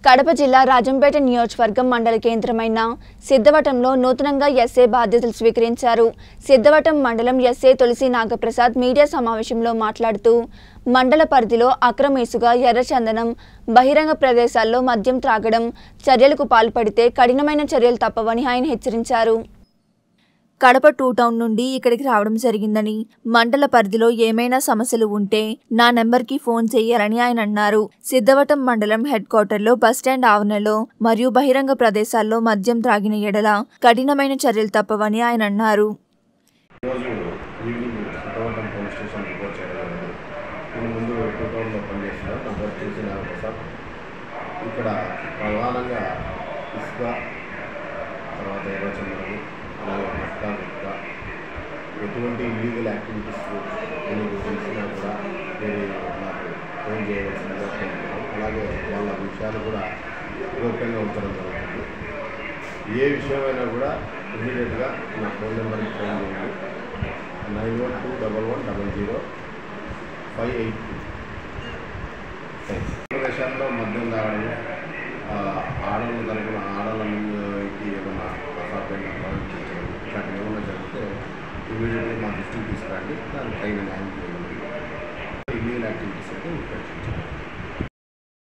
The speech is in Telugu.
కడప జిల్లా రాజంపేట నియోజకవర్గం మండల కేంద్రమైన సిద్ధవటంలో నూతనంగా ఎస్ఏ బాధ్యతలు స్వీకరించారు. సిద్ధవటం మండలం ఎస్ఏ తులసి నాగప్రసాద్ మీడియా సమావేశంలో మాట్లాడుతూ మండల పరిధిలో అక్రమ ఇసుక, ఎర్రచందనం, బహిరంగ ప్రదేశాల్లో మద్యం త్రాగడం చర్యలకు పాల్పడితే కఠినమైన చర్యలు తప్పవని ఆయన హెచ్చరించారు. కడప 2 టౌన్ నుండి ఇక్కడికి రావడం జరిగిందని, మండల పరిధిలో ఏమైనా సమస్యలు ఉంటే నా నెంబర్కి ఫోన్ చేయాలని ఆయన అన్నారు. సిద్ధవటం మండలం హెడ్ క్వార్టర్లో బస్టాండ్ ఆవరణలో మరియు బహిరంగ ప్రదేశాల్లో మద్యం త్రాగిన ఎడల కఠినమైన చర్యలు తప్పవని ఆయన అన్నారు. ఇక్కడ ప్రధానంగా ఇసుక, తర్వాత ఎర్రచందనం, అలాగే మట్కా గుట్కా, ఎటువంటి ఇల్లీగల్ యాక్టివిటీస్ మీకు తెలిసినా కూడా మీరు నాకు ఫోన్ చేయవలసిందిగా కోరుతున్నాం. అలాగే వాళ్ళ విషయాలు కూడా గోప్యంగా ఉంచడం జరుగుతుంది. ఏ విషయమైనా కూడా ఇమీడియట్గా నా ఫోన్ నెంబర్కి ఫోన్ చేయండి. 9121000582. ప్రదేశాల్లో మద్యం తాగడం, ఆడవాళ్ళు తరపున ఆడవాళ్ళకి ఏమైనా అసాధ్యంగా ప్రవర్తించడం, ఇట్లాంటివి ఏమైనా జరిగితే ఇమీడియట్గా మా దృష్టికి తీసుకురండి. దానికి తగిన న్యాయం చేయగలరు. ఇల్లీగల్ యాక్టివిటీస్ అయితే ఉపేక్షించాలి.